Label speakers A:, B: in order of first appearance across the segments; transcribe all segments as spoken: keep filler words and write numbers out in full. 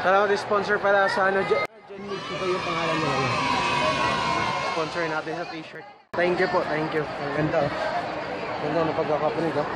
A: Salamat din sponsor pala sa ano, Jen Mix. Ito yung pangalan nila. Sponsor natin sa t-shirt. Thank you po, thank you. Ang ganda oh. Ganda na pagkakapunig oh.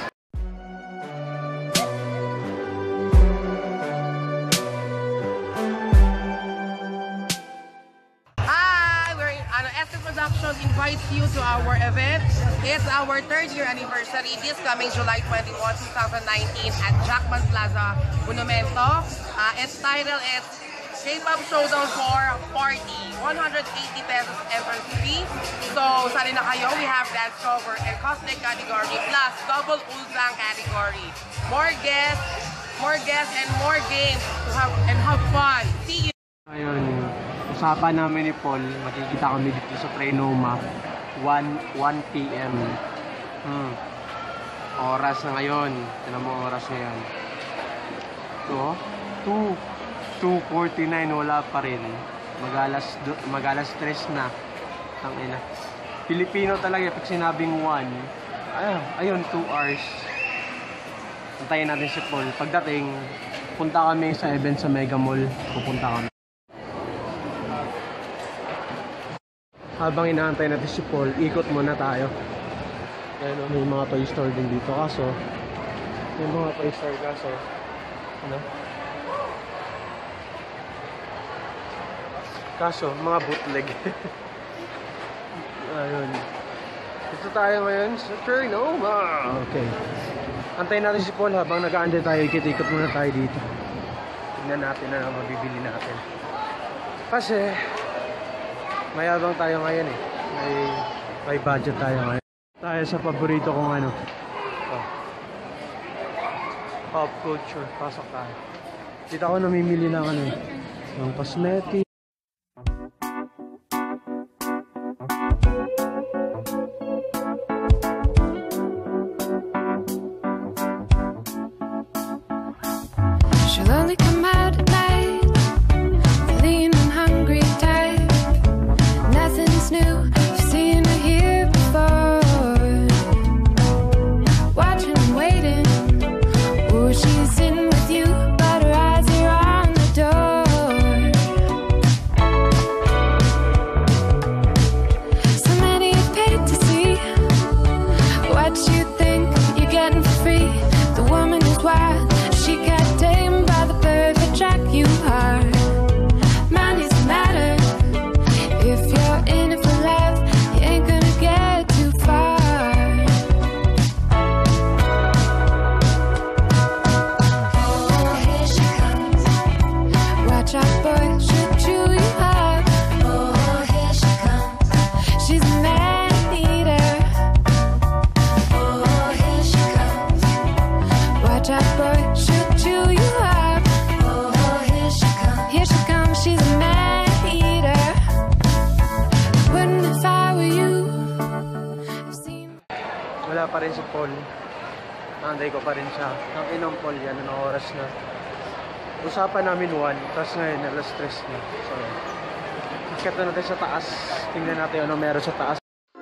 B: Productions invites you to our event. It's our third year anniversary this coming July twenty-first, two thousand nineteen at Jackman Plaza, Monumento. Uh, its title is K-Pop Showdown for Party. one hundred eighty pesos entrance fee. So, sali na kayo. We have dance cover and cosplay category plus double ultrang category. More guests, more guests and more games to have and have fun. See you.
A: Ayun. Usapan namin ni Paul, makikita kami dito sa Prenoma one p m Hmm. Oras na ngayon. Tinan mo oras ngayon. Ito, two forty-nine, wala pa rin. Magalas, magalas tres na. Tangina. Pilipino talaga pag sinabing one. Ayun, ayun, two hours. Antayin natin si Paul. Pagdating, punta kami sa event sa Mega Mall. Pupunta kami. Habang inaantay natin si Paul, ikot muna tayo. Ayun, may mga toy store din dito. Kaso, may mga toy store kaso, ano? Kaso, mga bootleg. Ayun. Dito tayo ngayon sa Prenoma. Okay. Antayin natin si Paul habang nag-aantay tayo. Ikot-ikot muna tayo dito. Tignan natin na mabibili natin. Kasi, mayabang tayo ngayon eh. May, may budget tayo ngayon. Tayo sa paborito kong ano. Oh. Pop culture. Pasok tayo. Dito ako namimili ng ano. Ng cosmetic.
C: She'll only come out at night. Lean and hungry type. Nothing's new, you've seen her here before. Watching and waiting. Oh, she's in with you, but her eyes are on the door. So many have paid to see what you think you're getting for free. The woman is wild, she got tamed by the perfect track you are. Money's a matter. If you're in it for love, you ain't gonna get too far. Oh, here she comes. Watch out, boy, she'll chew you up. Oh, here she comes. She's a man eater. Oh, here she comes. Watch out, boy, she'll chew you up. Oh, here she comes. Here she comes, she's a man eater. Wouldn't if I were you. I've seen.
A: Wala pa rin si Paul. Nanday ko pa rin siya. Ang inong Paul yan, anong oras na. Usapan namin one, tapos ngayon alas tres na. So, ikat na natin sa taas. Tingnan natin ano meron sa taas.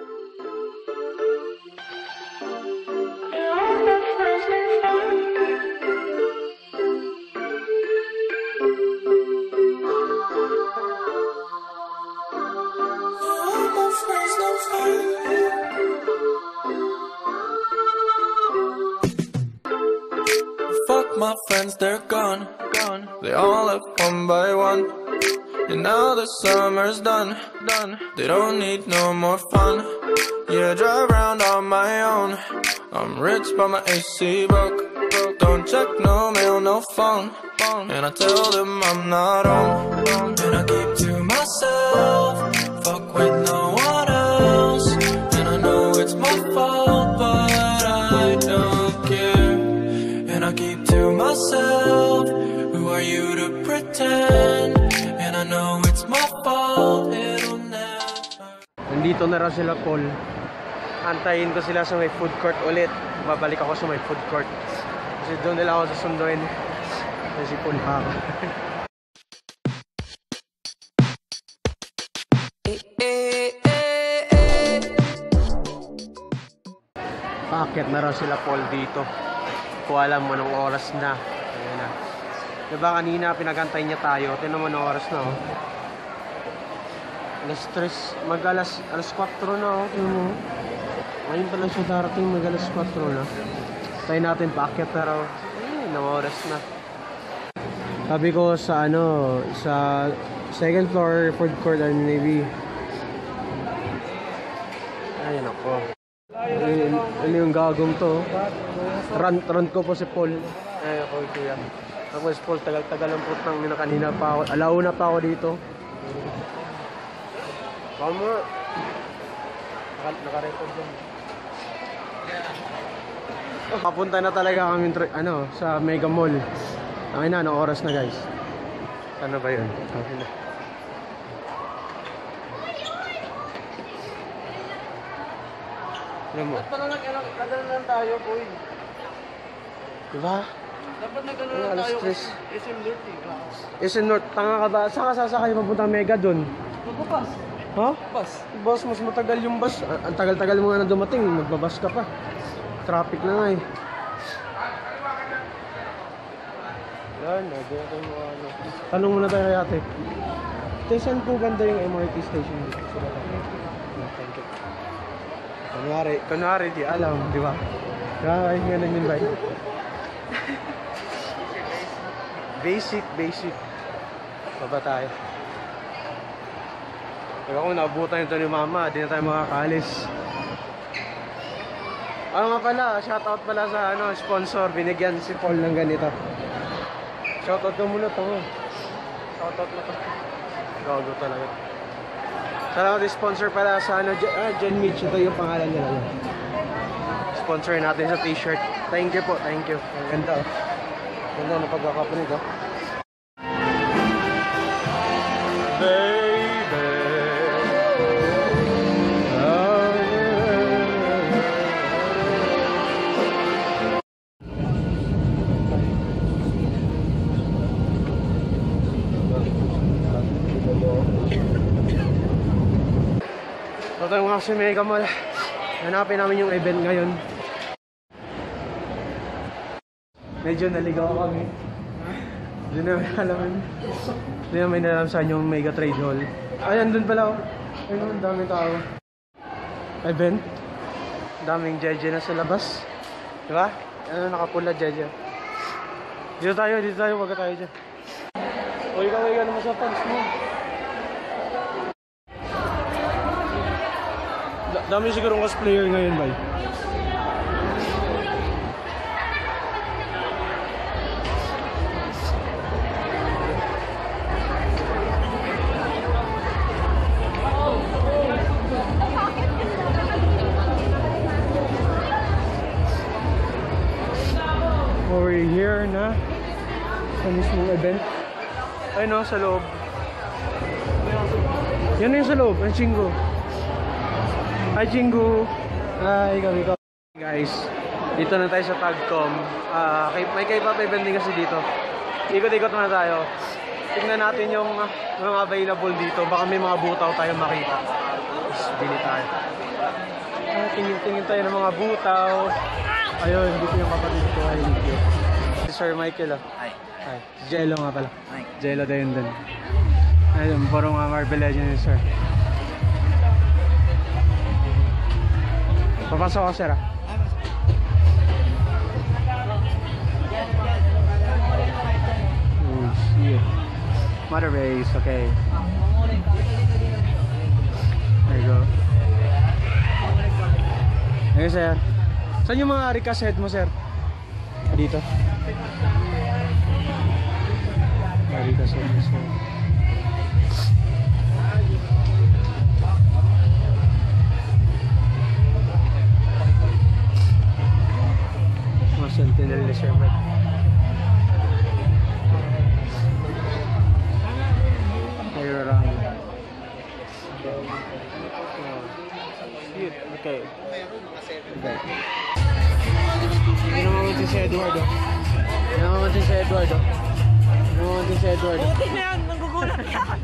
D: Fuck my friends, they're gone, gone. They all left one by one. And now the summer's done, done. They don't need no more fun. Yeah, I drive around on my own. I'm rich but my A C broke, broke. Don't check no mail, no phone, phone. And I tell them I'm not home. And I keep to myself. Fuck with no one else. And I know it's my fault, but I don't care. And I keep to myself. Who are you to pretend? And I know it's my fault. It'll never.
A: Nandito na raw sila Paul. Antayin ko sila sa may food court ulit. Babalik ako sa may food court. Kasi doon nila ako susunduin. Kasi Paul pa ako. Paakyat na raw sila Paul dito. Kung alam mo ng oras na. Ayan na. Diba kanina pinagantay niya tayo. Tinan mo na oras na oh. Alas tres, mag alas, alas kwatro na oh. Tinan mo. Ngayon pa lang siya darating, mag alas kwatro na. Tayo natin paakyat pero ay, na oras na. Sabi ko sa ano, sa second floor, food court, and Navy. Ayun ako. Ano, ano yung gagong to? Run, run ko po si Paul. Ay ako, kuya. Tapos Paul, tagal-tagal ang putang nila kanina pa ako. Alauna pa ako dito. Tama. Naka, naka-record dyan. Papunta na talaga kami ano, sa Mega Mall. Ay na, anong oras na guys? Ano ba yun? Okay na. Ano mo?
E: Dapat pala nag-ano lang tayo, boy.
A: Diba?
E: Dapat nag-ano
A: Ay,
E: lang
A: alas
E: tayo
A: tres.
E: kasi S M North eh.
A: S M North, tanga ka ba? Saan ka sasakay papunta Mega dun?
E: Magbabas.
A: Ha?
E: Bas.
A: Boss, mas matagal yung bus. A- Ang tagal-tagal mo nga na dumating, magbabas ka pa. Traffic na nga eh. Yan, nagawin ko yung mga ano. Tanong muna tayo kay ate. Ate, saan po banda yung M R T station dito? Sila lang. Oh, thank you. Kunwari, kunwari, di alam, di ba? Kaya nga ganun yun ba? Basic, basic. Baba tayo. Kaya kung naabutan ito ni mama, di na tayo makakalis. Ah nga pala, shoutout pala sa ano, sponsor. Binigyan si Paul ng ganito. Shoutout ka muna to. Shoutout na to. Gago talaga. Salamat sponsor pala sa ano, Gen, ah, Gen Mitch. Ito yung pangalan nila. Yun. Sponsor natin sa t-shirt. Thank you po, thank you. Ang ganda oh. Ganda na pagkakapunid oh. Baby. So tayo mga kasi Mega Mall. Hanapin namin yung event ngayon. Medyo naligaw kami. Hindi namin alam. Hindi namin alam saan yung Mega Trade Hall. Ay, andun pala oh. Ayun, ang daming tao. Event. Daming jeje na sa labas. Diba? Ano, nakapula jeje. Dito tayo, dito tayo. Wag tayo dyan. O ikaw, ikaw naman sa pants mo. Da- dami sigurong cosplayer ngayon, bay. We're here na sa mismong event. Ay no, sa loob. Yan na yung sa loob, ang Chingo. Hi Chingu! Hi, kami ko. Guys, dito na tayo sa Tagcom. Uh, may K-pop event din kasi dito. Ikot-ikot na tayo. Tingnan natin yung uh, mga available dito. Baka may mga butaw tayo makita. Tapos bili tayo. Uh, tingin-tingin tayo ng mga butaw. Ayun, dito yung kapatid ko. Hi, Nikyo. Si Sir Michael, oh.
E: Hi.
A: Hi. Jello nga pala.
E: Hi.
A: Jello din din. Ayun, puro mga Marvel Legends, sir. Papasok ako, sir, ah. Oh, shit. Mother base, okay. There you go. Ayun, sir. Saan yung mga recast head mo, sir? Dito. Recast head mo, sir. Mga Sentinel Reserve. Ayun lang. Shit, okay. Okay. Hindi naman din si Edward, oh. Hindi naman din si Edward, oh. Hindi naman din si Edward, oh.
E: Buti na yan, nanggugulat yan.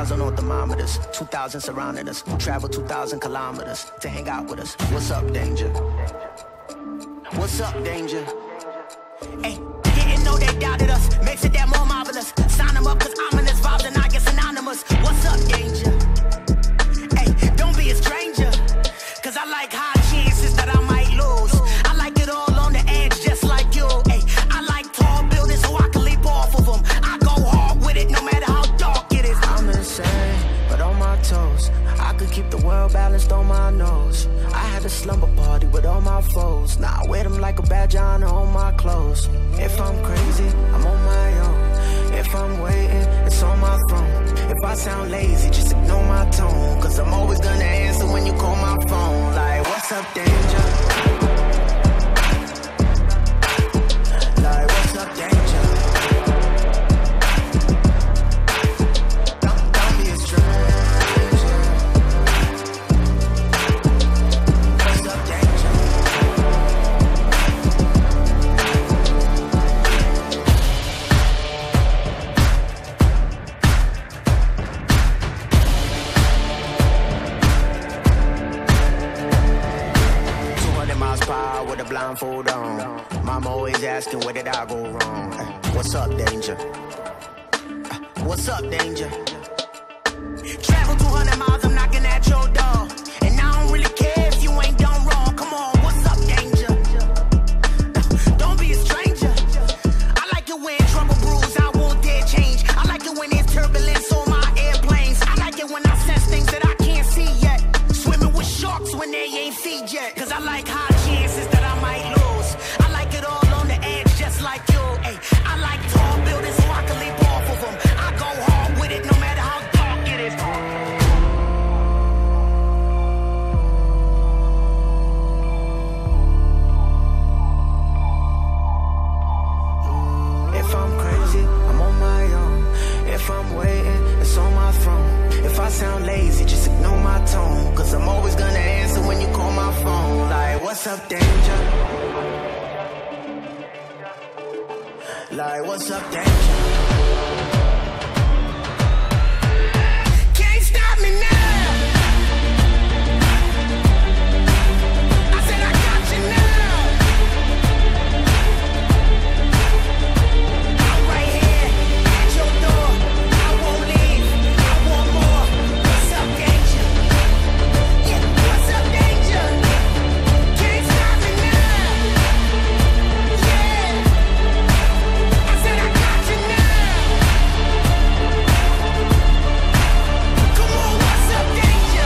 F: thousand on thermometers, two thousand surrounding us. Travel two thousand kilometers to hang out with us. What's up, danger? What's up, danger? Hey, didn't know they doubted us. Makes it that more marvelous. Sign them up, cause ominous vibes and I get synonymous. What's up, danger? Hey, don't be a stranger. Cause I like high chances that I might lose. I like it all on the edge, just like you. Hey, I like tall buildings so I can leap off of them. I go hard with it, no matter how dark it is. I'm insane, but on my toes. I could keep the world balanced on my nose. I had a slumber party with all my foes. Now I wear them like a badge of honor on my clothes. If I'm crazy, I'm on my own. If I'm waiting, it's on my throne. If I sound lazy, just ignore my tone. Cause I'm always gonna answer when you call my phone. Like, what's up, danger? Like, what's up, danger? Don't, don't be a stranger. What's up, danger? With a blindfold on. Mama always asking, where did I go wrong? What's up, danger? What's up, danger? Travel two hundred miles, I'm knocking at your door. And I don't really care if you ain't done wrong. Come on, what's up, danger? Don't be a stranger. I like it when trouble brews, I won't dare change. I like it when there's turbulence on my airplanes. I like it when I sense things that I can't see yet. Swimming with sharks when they ain't feed yet. Cause I like high chances that I might lose. I like it all on the edge, just like you. Ay, I like tall buildings so I can leap off of them. I go hard with it, no matter how dark it is. If I'm crazy, I'm on my own. If I'm waiting, it's on my throne. If I sound lazy, just ignore my tone. Cause I'm always gonna answer when you call my phone. Like, what's up, danger? Like, what's up, danger? Can't stop me now. I said I got you now. I'm right here at your door. I won't leave. I want more. What's up, danger? Yeah, what's up, danger? Can't stop me now. Yeah. I said I got you now. Come on, what's up, danger?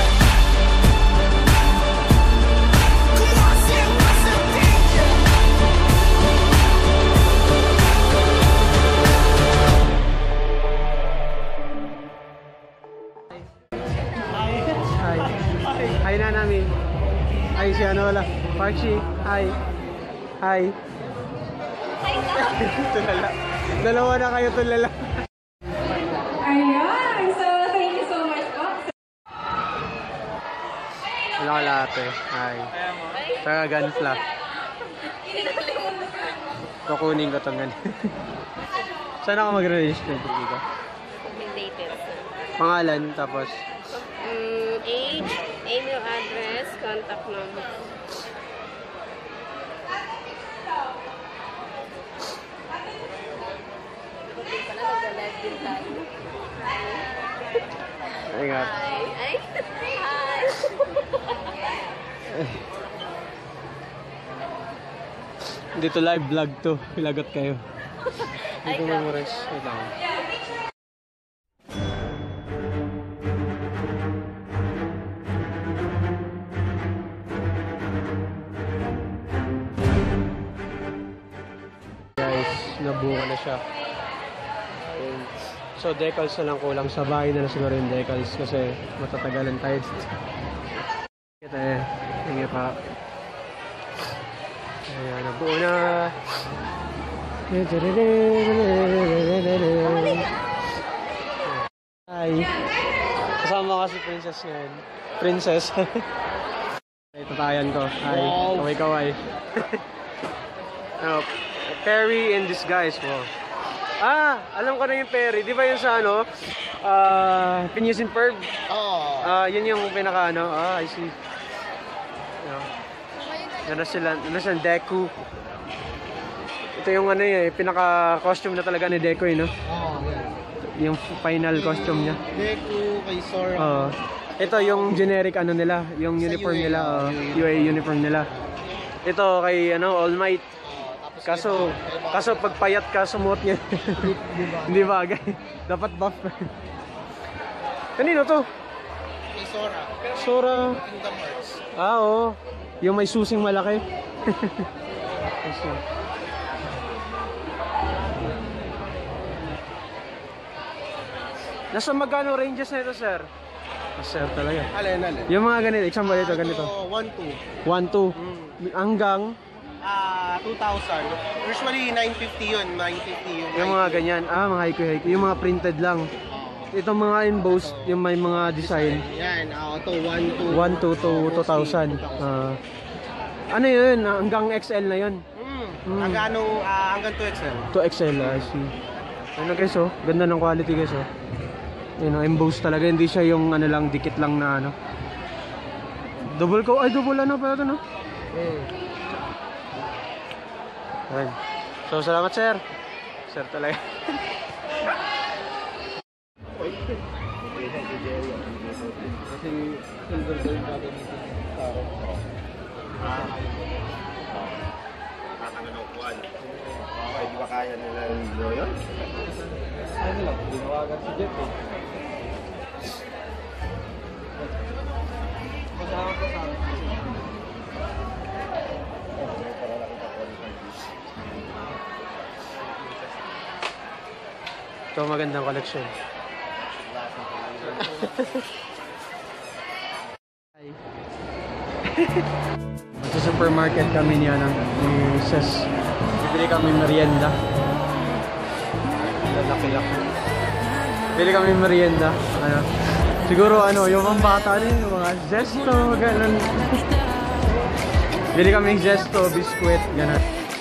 F: Come on, I said what's up, danger?
A: Hi. Hi, Nanami. Hi, si ano wala. Parchi. Hi. Hi. Tulala. Dalawa na kayo tulala.
G: Ayan! So, thank you so much po.
A: Wala ka lahat eh. Hi. Saka ganfla. Kukunin ko itong ganun. Saan ako mag-register dito? Pangalan, tapos
H: Mm, age, email address, contact number. Okay pala, nag-live din tayo.
A: ingat.
H: Hi! Ay! Hi!
A: Dito live vlog to. Ilagot kayo. Dito
H: Ay,
A: memorize. Wait lang. Guys, nabuka na siya. And, so decals na lang kulang sa bahay na na siguro yung decals kasi matatagalan tayo dito. Kita eh. Hingi pa. Ayan, nabuo na. Hi. Kasama ka si Princess ngayon. Princess. Ay, tatayan ko. Hi. Kaway kaway. Oh, Perry in disguise. Wow. Ah, alam ko na yung ferry. Di ba yung sa ano? Ah, Pinusin Perv?
I: Oo.
A: Ah, yun yung pinaka ano. Ah, I see. Yeah. Yan na sila, yan na sila, Deku. Ito yung ano yun, eh, pinaka-costume na talaga ni Deku, eh, no?
I: Oo, yan.
A: Yung final costume niya.
I: Deku, kay Sora.
A: Oo. Ito yung generic ano nila, yung
I: Sa
A: uniform
I: U A,
A: nila,
I: oh,
A: uh, U A uniform nila. Ito kay ano, All Might. Kaso, kaso pag payat ka, sumuot niya. Hindi bagay. Dapat buff. Kanino to?
I: Kay Sora.
A: Sora.
I: Kingdom Hearts.
A: Ah, oo. Yung may susing malaki. Kasi. Nasa magkano ranges na ito, sir? Ah, sir talaga.
I: Alin, alin.
A: Yung mga ganito, example ito, ganito.
I: one two.
A: one two. Hanggang
I: Ah, two thousand. Usually, nine fifty yun. nine fifty yun.
A: yung mga ganyan. Ah, mga haiku-haiku. Yung mga printed lang. Itong mga embossed, yung may mga design.
I: Yan, ah, ito, one two.
A: one two to two thousand. Ah. Ano yun? Hanggang X L na yun.
I: Mm.
A: Mm.
I: Hanggang ano, ah, hanggang two X L.
A: two X L, I see. Ano guys, oh. Ganda ng quality guys, oh. Yun, oh, embossed talaga. Hindi siya yung ano lang, dikit lang na ano. Double ko. Ay, double ano pa ito, no?
I: Mm.
A: Ayan. So, salamat, sir. Sir talaga. Kasi silver gold pa ito nito.
I: Okay, di ba kaya nila yung yun?
A: Ano lang, ginawagan si Jeff eh. Kasama ko sa akin. Ito magandang collection. Hi. Sa supermarket kami niya ng ni Ses. Bibili kami merienda. Lalaki-laki. Bili kami merienda. Ano? Siguro ano, yung mga bata rin, yung mga zesto, ganun. Bili kami zesto, biskwit, ganun.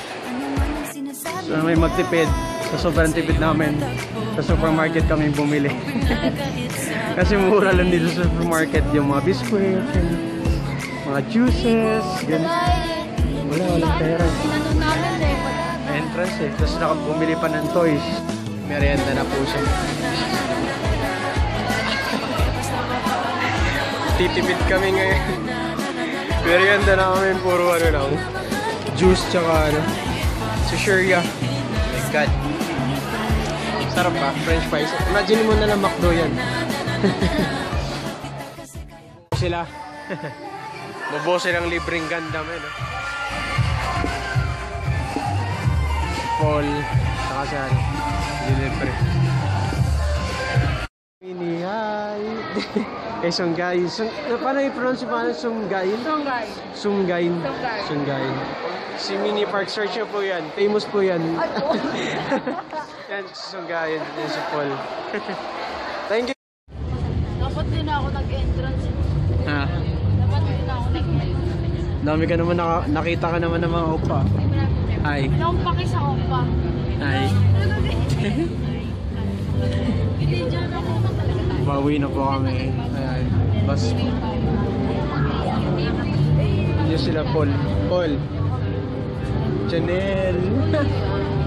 A: So may magtipid. Sa sobrang tipid namin, sa supermarket kami bumili. Kasi mura lang dito sa supermarket yung mga biskwit, mga juices, ganun. Wala, walang pera. Entrance eh. Tapos nakabumili pa ng toys. Merienda na po siya. Titipid kami ngayon. Merienda na kami, puro ano lang. Juice tsaka ano. Sushiria. Oh my God. Sarap ba? French fries. Imagine mo na lang McDo yan. Sila. Bobo silang libreng Gundam eh, no? Paul. Saka siya, ano? Delivery. Mini, hi! Eh, Sunggayin. Sung, paano i-pronounce yung paano? Sunggayin?
B: Sunggayin.
A: Sunggayin.
B: Sunggayin.
A: Sunggayin. Si Mini Park, search nyo po yan. Famous po yan. Yan, si Sunggayin. Yan si Paul. Thank you.
H: Dapat din ako nag-entrance.
A: Ha?
H: Dapat din ako nag-entrance.
A: Dami ka naman, naka, nakita ka naman ng mga opa. Hi.
H: Wala akong paki sa opa.
A: Hi.
H: Binidyan ako.
A: Bawi na po kami. Ayan. Bus. Yun sila, Paul. Paul. Janelle.